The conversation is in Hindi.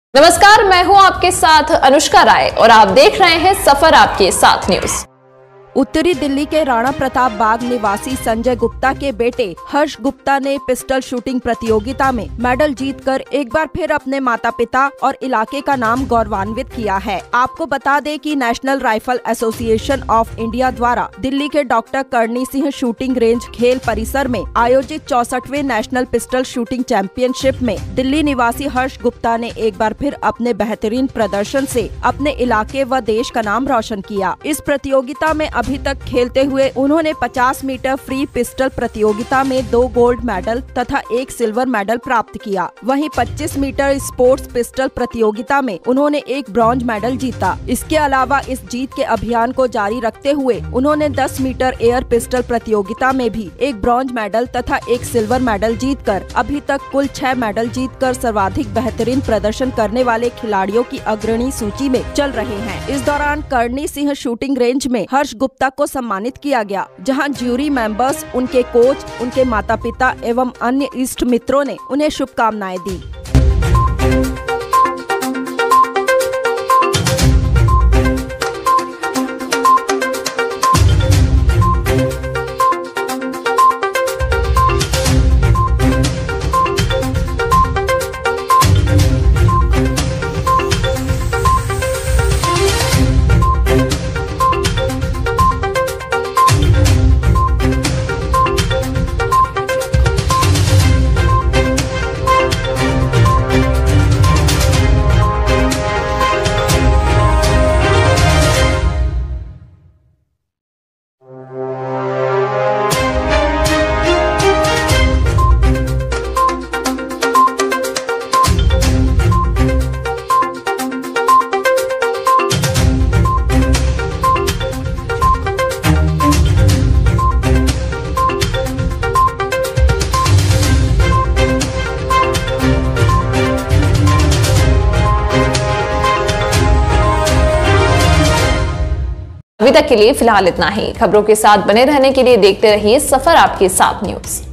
नमस्कार, मैं हूं आपके साथ अनुष्का राय और आप देख रहे हैं सफर आपके साथ न्यूज। उत्तरी दिल्ली के राणा प्रताप बाग निवासी संजय गुप्ता के बेटे हर्ष गुप्ता ने पिस्टल शूटिंग प्रतियोगिता में मेडल जीतकर एक बार फिर अपने माता पिता और इलाके का नाम गौरवान्वित किया है। आपको बता दें कि national rifle association of India द्वारा दिल्ली के doctor Karni Singh shooting range खेल परिसर में आयोजित 64वें नेशनल पिस्टल शूटिंग चैंपियनशिप में दिल्ली निवासी हर्ष गुप्ता ने एक बार फिर अपने बेहतरीन प्रदर्शन से अपने इलाके व देश का नाम रोशन किया। इस प्रतियोगिता में अभी तक खेलते हुए उन्होंने 50 मीटर फ्री पिस्टल प्रतियोगिता में 2 गोल्ड मेडल तथा 1 सिल्वर मेडल प्राप्त किया। वहीं 25 मीटर स्पोर्ट्स पिस्टल प्रतियोगिता में उन्होंने 1 ब्रॉन्ज मेडल जीता। इसके अलावा इस जीत के अभियान को जारी रखते हुए उन्होंने 10 मीटर एयर पिस्टल प्रतियोगिता में भी 1 ब्रॉन्ज मेडल तथा 1 सिल्वर मेडल जीतकर अभी तक कुल 6 मेडल जीतकर सर्वाधिक बेहतरीन प्रदर्शन करने वाले खिलाड़ियों की अग्रणी सूची में चल रहे हैं। इस दौरान करणी सिंह शूटिंग रेंज में हर्ष गुप्ता को सम्मानित किया गया, जहां ज्यूरी मेंबर्स, उनके कोच, उनके माता पिता एवं अन्य इष्ट मित्रों ने उन्हें शुभकामनाएं दी। अभी तक के लिए फिलहाल इतना ही। खबरों के साथ बने रहने के लिए देखते रहिए सफर आपके साथ न्यूज।